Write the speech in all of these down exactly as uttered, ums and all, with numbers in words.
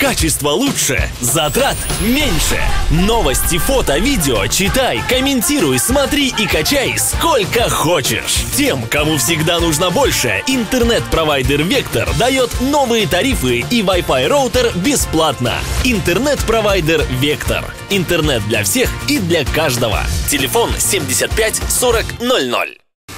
Качество лучше, затрат меньше. Новости, фото, видео читай, комментируй, смотри и качай сколько хочешь. Тем, кому всегда нужно больше, интернет-провайдер Вектор дает новые тарифы и Wi-Fi роутер бесплатно. Интернет-провайдер Вектор. Интернет для всех и для каждого. Телефон семьдесят пять сорок ноль ноль.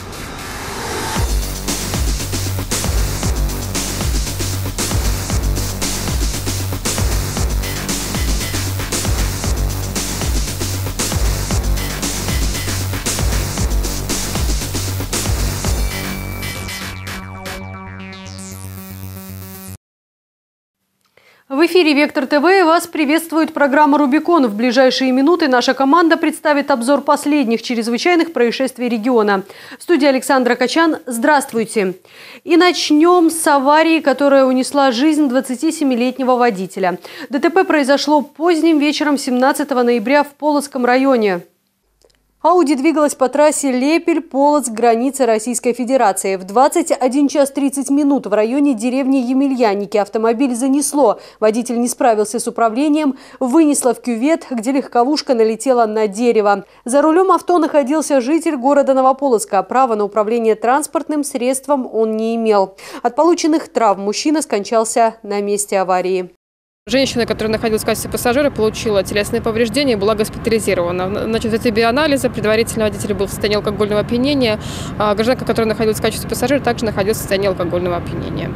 В эфире Вектор ТВ и вас приветствует программа «Рубикон». В ближайшие минуты наша команда представит обзор последних чрезвычайных происшествий региона. В студии Александра Качан. Здравствуйте. И начнем с аварии, которая унесла жизнь двадцатисемилетнего водителя. ДТП произошло поздним вечером семнадцатого ноября в Полоцком районе. Ауди двигалась по трассе Лепель-Полоцк, границы Российской Федерации. В двадцать один час тридцать минут в районе деревни Емельяники автомобиль занесло. Водитель не справился с управлением, вынесло в кювет, где легковушка налетела на дерево. За рулем авто находился житель города Новополоцка. Права на управление транспортным средством он не имел. От полученных травм мужчина скончался на месте аварии. Женщина, которая находилась в качестве пассажира, получила телесные повреждения и была госпитализирована. Значит, в результате анализа предварительно водитель был в состоянии алкогольного опьянения. А гражданка, которая находилась в качестве пассажира, также находилась в состоянии алкогольного опьянения.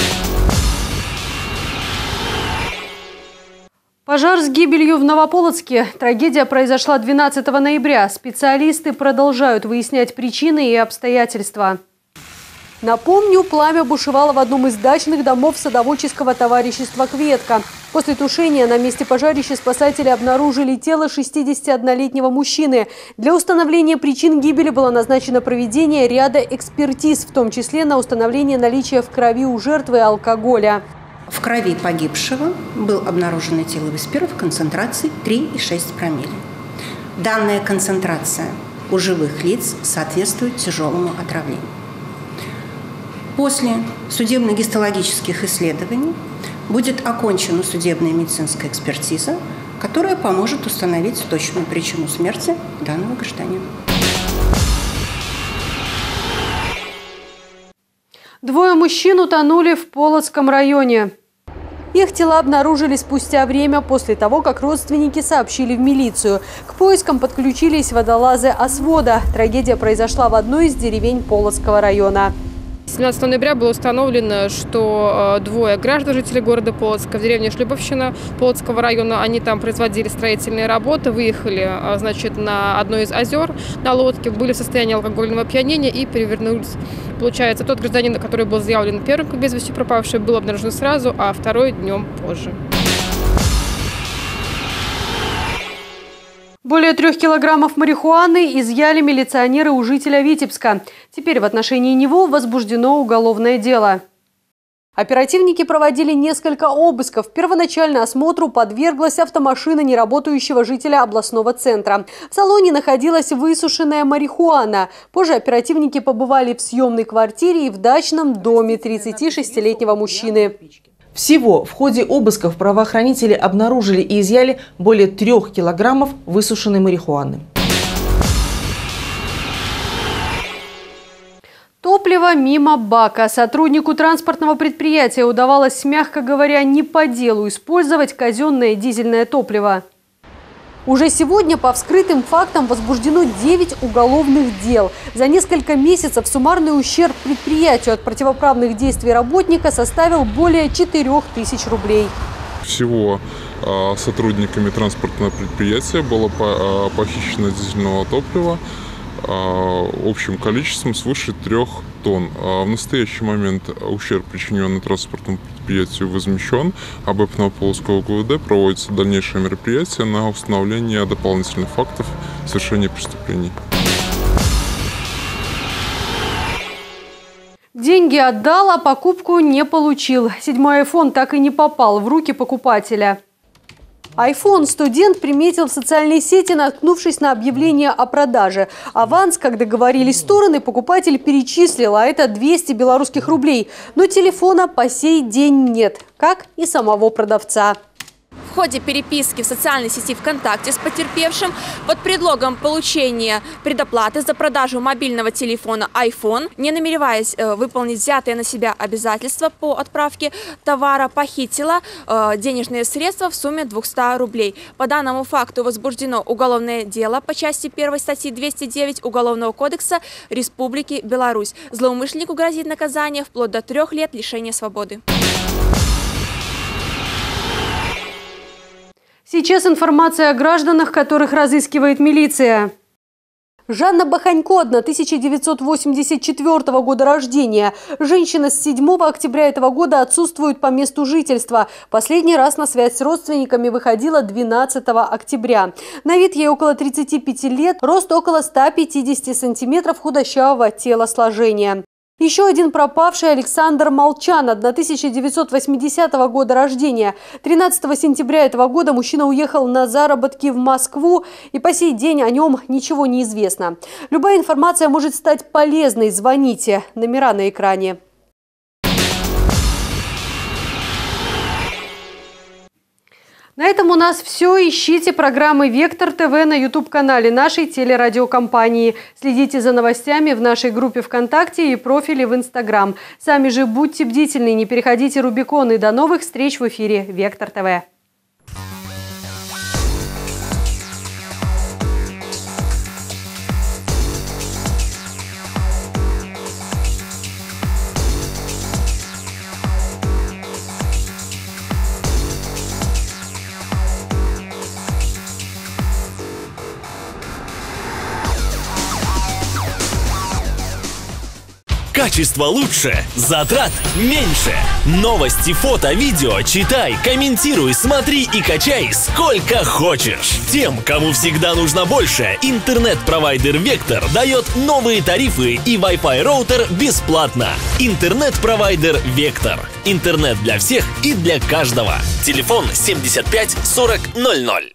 Пожар с гибелью в Новополоцке. Трагедия произошла двенадцатого ноября. Специалисты продолжают выяснять причины и обстоятельства. Напомню, пламя бушевало в одном из дачных домов садоводческого товарищества «Кветка». После тушения на месте пожарища спасатели обнаружили тело шестидесятиоднолетнего мужчины. Для установления причин гибели было назначено проведение ряда экспертиз, в том числе на установление наличия в крови у жертвы алкоголя. В крови погибшего был обнаружен этиловый спирт в концентрации три и шесть промилле. Данная концентрация у живых лиц соответствует тяжелому отравлению. После судебно-гистологических исследований будет окончена судебная медицинская экспертиза, которая поможет установить точную причину смерти данного гражданина. Двое мужчин утонули в Полоцком районе. Их тела обнаружили спустя время после того, как родственники сообщили в милицию. К поискам подключились водолазы Освода. Трагедия произошла в одной из деревень Полоцкого района. семнадцатого ноября было установлено, что двое граждан, жителей города Полоцка, в деревне Шлюбовщина Полоцкого района, они там производили строительные работы, выехали, значит, на одно из озер на лодке, были в состоянии алкогольного опьянения и перевернулись. Получается, тот гражданин, который был заявлен первым как без вести пропавший, был обнаружен сразу, а второй днем позже. Более трех килограммов марихуаны изъяли милиционеры у жителя Витебска. Теперь в отношении него возбуждено уголовное дело. Оперативники проводили несколько обысков. Первоначально осмотру подверглась автомашина неработающего жителя областного центра. В салоне находилась высушенная марихуана. Позже оперативники побывали в съемной квартире и в дачном доме тридцатишестилетнего мужчины. Всего в ходе обысков правоохранители обнаружили и изъяли более трех килограммов высушенной марихуаны. Топливо мимо бака. Сотруднику транспортного предприятия удавалось, мягко говоря, не по делу использовать казенное дизельное топливо. Уже сегодня по вскрытым фактам возбуждено девять уголовных дел. За несколько месяцев суммарный ущерб предприятию от противоправных действий работника составил более четырёх тысяч рублей. Всего сотрудниками транспортного предприятия было похищено дизельного топлива общим количеством свыше трех тонн. В настоящий момент ущерб, причиненный транспортному предприятию, возмещен. АБЭП Новополоцкого ГУВД проводится дальнейшее мероприятие на установление дополнительных фактов совершения преступлений. Деньги отдал, а покупку не получил. Седьмой айфон так и не попал в руки покупателя. айфон студент приметил в социальной сети, наткнувшись на объявление о продаже. Аванс, как договорились стороны, покупатель перечислил, а это двести белорусских рублей. Но телефона по сей день нет, как и самого продавца. В ходе переписки в социальной сети ВКонтакте с потерпевшим под предлогом получения предоплаты за продажу мобильного телефона айфон, не намереваясь э, выполнить взятые на себя обязательства по отправке товара, похитила э, денежные средства в сумме двухсот рублей. По данному факту возбуждено уголовное дело по части первой статьи двести девять Уголовного кодекса Республики Беларусь. Злоумышленнику грозит наказание вплоть до трех лет лишения свободы. Сейчас информация о гражданах, которых разыскивает милиция. Жанна Баханько, тысяча девятьсот восемьдесят четвёртого года рождения. Женщина с седьмого октября этого года отсутствует по месту жительства. Последний раз на связь с родственниками выходила двенадцатого октября. На вид ей около тридцати пяти лет, рост около ста пятидесяти сантиметров, худощавого телосложения. Еще один пропавший Александр Молчан, тысяча девятьсот восьмидесятого года рождения. тринадцатого сентября этого года мужчина уехал на заработки в Москву, и по сей день о нем ничего не известно. Любая информация может стать полезной. Звоните. Номера на экране. На этом у нас все. Ищите программы «Вектор ТВ» на ютуб-канале нашей телерадиокомпании. Следите за новостями в нашей группе ВКонтакте и профиле в Инстаграм. Сами же будьте бдительны, не переходите Рубикон. И до новых встреч в эфире «Вектор ТВ». Качество лучше, затрат меньше. Новости, фото, видео читай, комментируй, смотри и качай сколько хочешь. Тем, кому всегда нужно больше, интернет-провайдер «Вектор» дает новые тарифы и Wi-Fi роутер бесплатно. Интернет-провайдер «Вектор». Интернет для всех и для каждого. Телефон семьдесят пять сорок ноль ноль.